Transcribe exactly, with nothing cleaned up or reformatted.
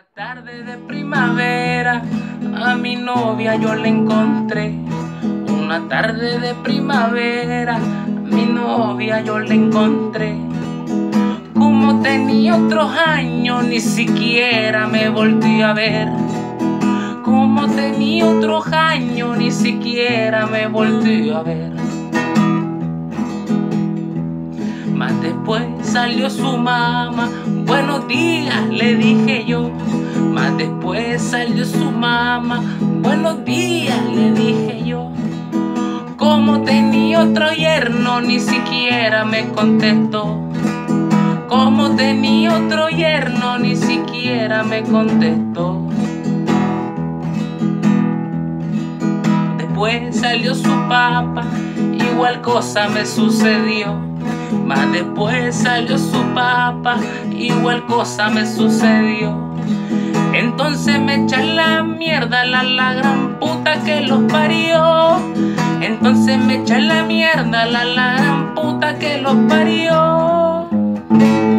Una tarde de primavera a mi novia yo la encontré. Una tarde de primavera a mi novia yo la encontré. Como tenía otros años ni siquiera me volví a ver. Como tenía otros años ni siquiera me volví a ver. Más después salió su mamá, buenos días le dije yo. Más después salió su mamá, buenos días le dije yo. Como tenía otro yerno ni siquiera me contestó. Como tenía otro yerno ni siquiera me contestó. Después salió su papá, igual cosa me sucedió. Más después salió su papá, igual cosa me sucedió. Entonces me echan la mierda la, la gran puta que los parió. Entonces me echan la mierda la, la gran puta que los parió.